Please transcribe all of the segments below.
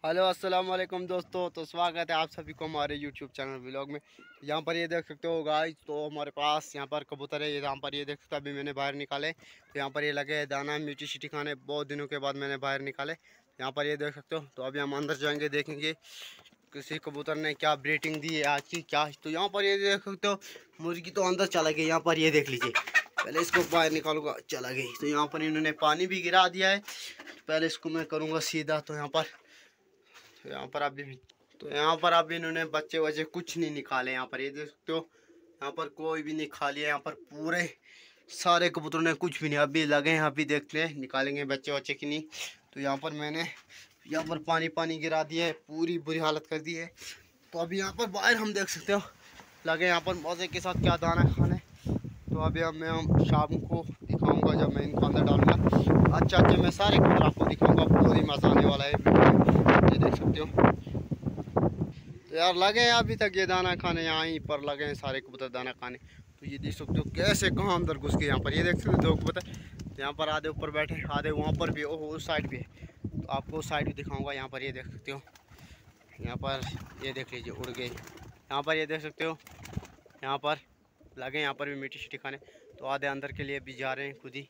Hello अस्सलाम वालेकुम दोस्तों। तो स्वागत है आप सभी को हमारे यूट्यूब चैनल व्लॉग में। यहाँ पर ये देख सकते हो गाइस, तो हमारे पास यहाँ पर कबूतर है। यहाँ पर ये देख सकते हो, अभी मैंने बाहर निकाले तो यहाँ पर ये लगे हैं दाना मीठी शीटी खाने। बहुत दिनों के बाद मैंने बाहर निकाले, यहाँ पर ये देख सकते हो। तो अभी हम अंदर जाएंगे, देखेंगे किसी कबूतर ने क्या ब्रीडिंग दी है आज की क्या। तो यहाँ पर ये देख सकते हो, मुर्गी तो अंदर चला गई। यहाँ पर ये देख लीजिए, पहले इसको बाहर निकालूंगा, चला गई। तो यहाँ पर इन्होंने पानी भी गिरा दिया है, पहले इसको मैं करूँगा सीधा। तो यहाँ पर अभी इन्होंने बच्चे कुछ नहीं निकाले। यहाँ पर ये देख सकते हो, यहाँ पर कोई भी नहीं खा लिया। यहाँ पर पूरे सारे कबूतरों ने कुछ भी नहीं, अभी लगे हैं, अभी देखते हैं निकालेंगे बच्चे की नहीं। तो यहाँ पर मैंने यहाँ पर पानी गिरा दिया है, पूरी बुरी हालत कर दी है। तो अभी यहाँ पर बाहर हम देख सकते हो लगे यहाँ पर मज़े के साथ क्या दाना खाने। तो अभी हम शाम को दिखाऊंगा जब मैं इनको अंदर डालूंगा। अच्छा मैं सारे कबूतर आपको दिखाऊंगा, बहुत ही मज़ा आने वाला है। ये देख सकते हो, तो यार लगे हैं अभी तक ये दाना खाने, यहाँ पर लगे हैं सारे कबूतर दाना खाने। तो ये देख सकते हो कैसे कहाँ अंदर घुस गए। यहाँ पर ये देख सकते हो दो कबूतर, यहाँ पर आधे ऊपर बैठे, आधे वहाँ पर भी, ओह उस साइड भी है। तो आपको उस साइड भी दिखाऊंगा। यहाँ पर ये देख सकते हो, यहाँ पर ये देख लीजिए उड़ गए। यहाँ पर ये देख सकते हो, यहाँ पर लगे, यहाँ पर भी मीठी शीटी खाने। तो आधे अंदर के लिए भी जा रहे हैं खुद ही।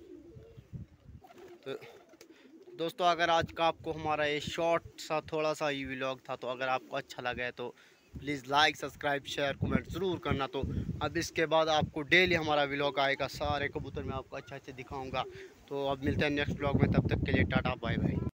तो दोस्तों अगर आज का आपको हमारा ये शॉर्ट सा थोड़ा सा ही व्लॉग था, तो अगर आपको अच्छा लगा है तो please like subscribe share comment ज़रूर करना। तो अब इसके बाद आपको डेली हमारा व्लॉग आएगा, सारे कबूतर मैं आपको अच्छे दिखाऊंगा। तो अब मिलते हैं नेक्स्ट व्लॉग में, तब तक के लिए टाटा बाय बाय।